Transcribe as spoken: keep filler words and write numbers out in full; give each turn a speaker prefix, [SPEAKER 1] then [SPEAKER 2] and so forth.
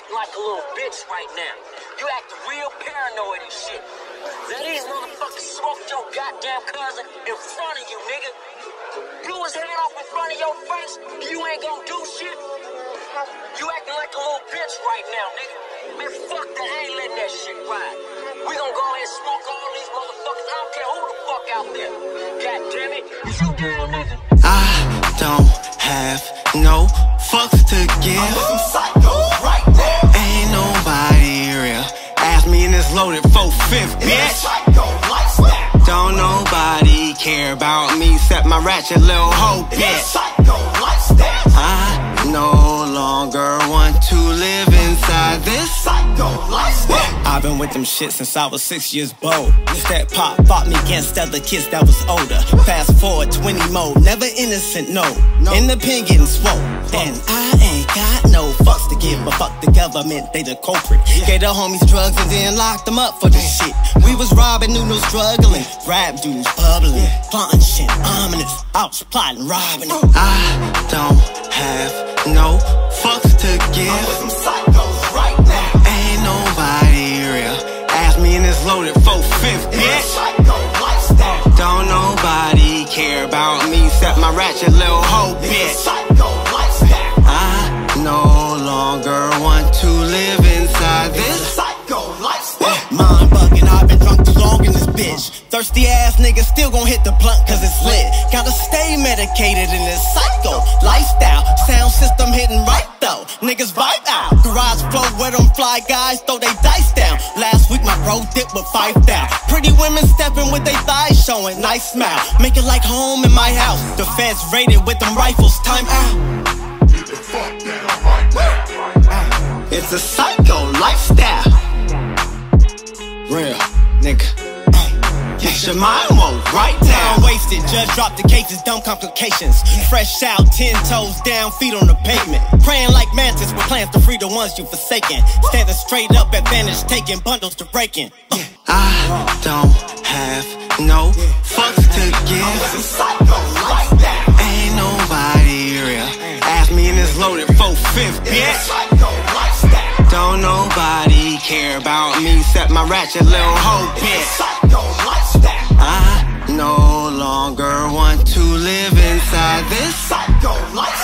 [SPEAKER 1] acting like a little bitch right now. You acting real paranoid and shit. Now these motherfuckers smoked your goddamn cousin in front of you, nigga. Blew his head off in front of your face. You ain't gonna do shit. You acting like a little bitch right now, nigga. Man, fuck that. I ain't letting that shit ride. We gonna go ahead and smoke all these motherfuckers. I don't care who the fuck out there. God damn it. Is you down, nigga?
[SPEAKER 2] I don't have no fucks to give.
[SPEAKER 3] I'm psychos right now.
[SPEAKER 2] Ain't nobody real. Ask me in this loaded four fifth, bitch.
[SPEAKER 3] Psycho lifestyle.
[SPEAKER 2] Don't nobody care about me except my ratchet little hoe, bitch.
[SPEAKER 3] Psycho lifestyle.
[SPEAKER 2] I no longer want to live inside this
[SPEAKER 3] psycho lifestyle.
[SPEAKER 4] I've been with them shit since I was six years old. That pop fought me against other kids that was older. Fast forward twenty more, never innocent, no. Independent getting swole. And I ain't got no fucks to give, but fuck the government, they the culprit. Gave the homies drugs and then locked them up for this shit. We was robbing, knew no struggling. Rap dudes bubbling, plotting shit, ominous. I was plotting, robbing it.
[SPEAKER 2] I don't have no fucks to give.
[SPEAKER 3] I'm with some psychos right now.
[SPEAKER 2] Ain't nobody real. Ask me in this loaded four fifth, bitch.
[SPEAKER 3] Psycho lifestyle.
[SPEAKER 2] Don't nobody care about me except my ratchet little hoe, bitch.
[SPEAKER 3] Psycho lifestyle.
[SPEAKER 2] I no longer want to live inside this
[SPEAKER 3] psycho lifestyle.
[SPEAKER 4] Mind bugging, I've been drunk too long in this bitch. Thirsty ass niggas still gon' hit the blunt cause it's lit. Gotta stay medicated in this psycho lifestyle. Sound system hitting right though. Niggas vibe out. Garage flow where them fly guys throw they dice down. Last week my bro dipped with five down. Pretty women stepping with they thighs showing. Nice smile. Make it like home in my house. The feds raided with them rifles. Time out.
[SPEAKER 3] Get the fuck down right now.
[SPEAKER 2] It's a psycho lifestyle. Real nigga. Get your mind woke right
[SPEAKER 4] Time
[SPEAKER 2] now.
[SPEAKER 4] wasted, judge dropped the cases, dumb complications. Fresh out, ten toes down, feet on the pavement. Praying like mantis with plans to free the ones you forsaken. Standing straight up, advantage taking, bundles to breaking. Uh.
[SPEAKER 2] I don't have no fucks to give.
[SPEAKER 3] Psychos lifestyle.
[SPEAKER 2] Ain't nobody real. Ask me in this loaded four fifth, bitch.
[SPEAKER 3] Psycho lifestyle.
[SPEAKER 2] Don't nobody care about me except my ratchet little hoe, bitch.
[SPEAKER 3] Psycho lifestyle.
[SPEAKER 2] I no longer want to live inside this
[SPEAKER 3] psycho lifestyle.